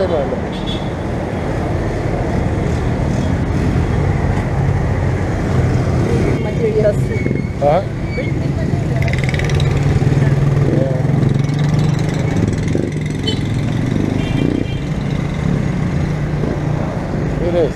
birthday, Marla? Materials. Huh? Yeah. It is.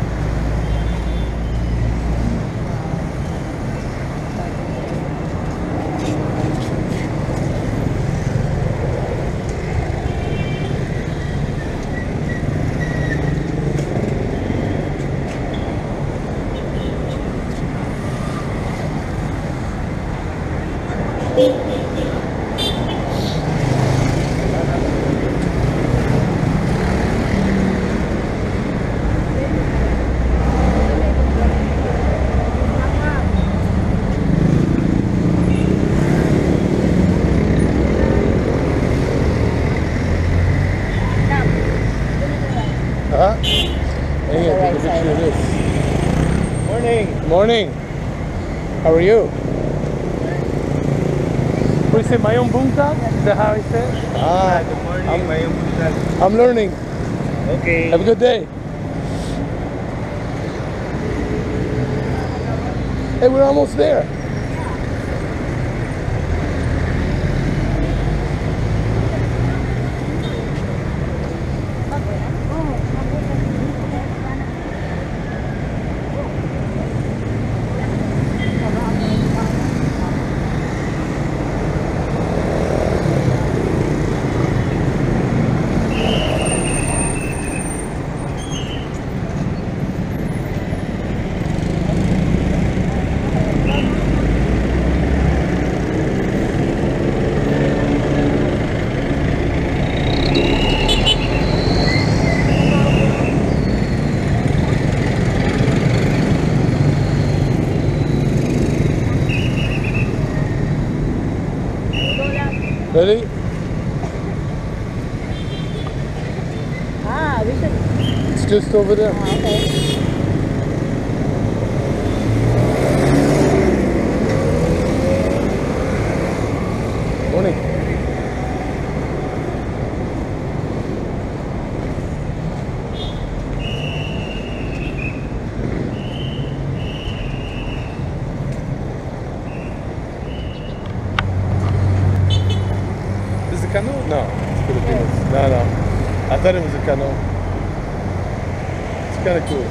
Huh? Hey, take a picture of this. Morning. Morning. How are you? We say mayong buntag? Is that how I say it? Ah, Good morning, mayong buntag. I'm learning. Okay. Have a good day. Hey, we're almost there. Ready? Ah, we should. It's just over there. Okay. Morning. Is it canoe? No, it's Filipinos. No, no. I thought it was a canoe. It's kind of cool.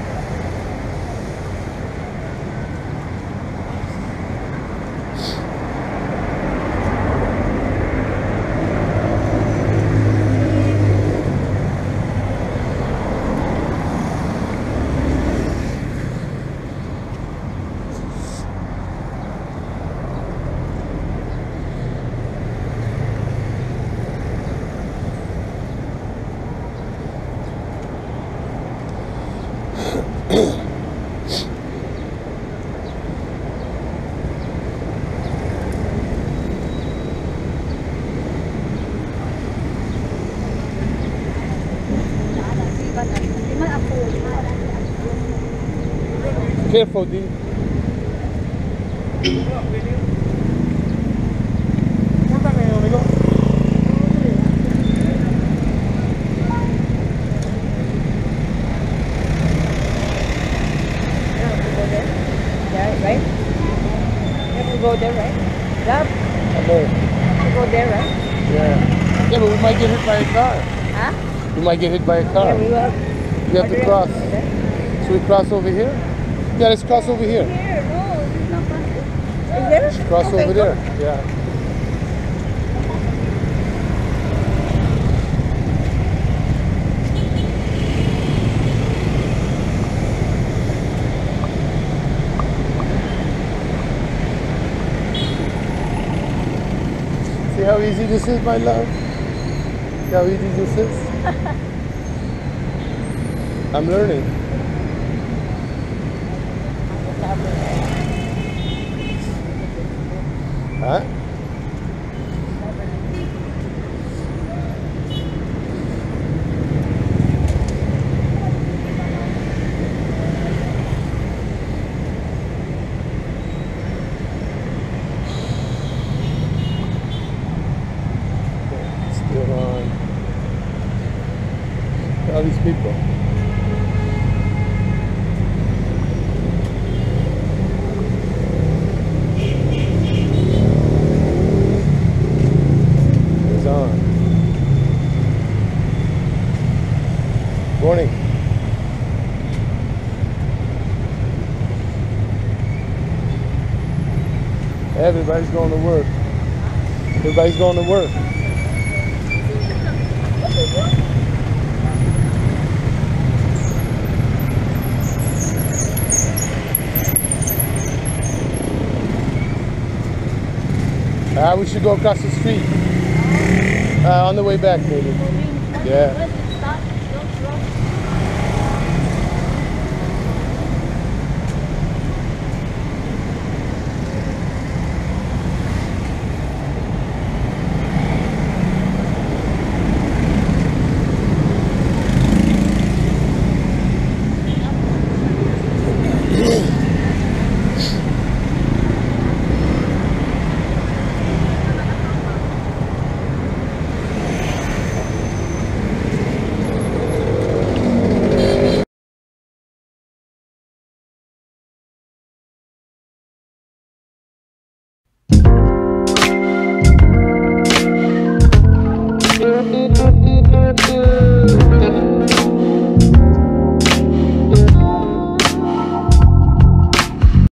Careful, D. Right? You have to go there, right? Yep. Okay. You have to go there, right? Yeah. Yeah, but we might get hit by a car. Huh? We might get hit by a car. Yeah, we will. We have to cross. Should we cross over here? Yeah, let's cross over here. Here, no, it's not possible. Is there? Cross Okay, over go. there. Yeah. See how easy this is, my love? See how easy this is? I'm learning. Huh? Still on. all these people. It's on. Morning. Everybody's going to work. Everybody's going to work. We should go across the street. On the way back, maybe. Yeah.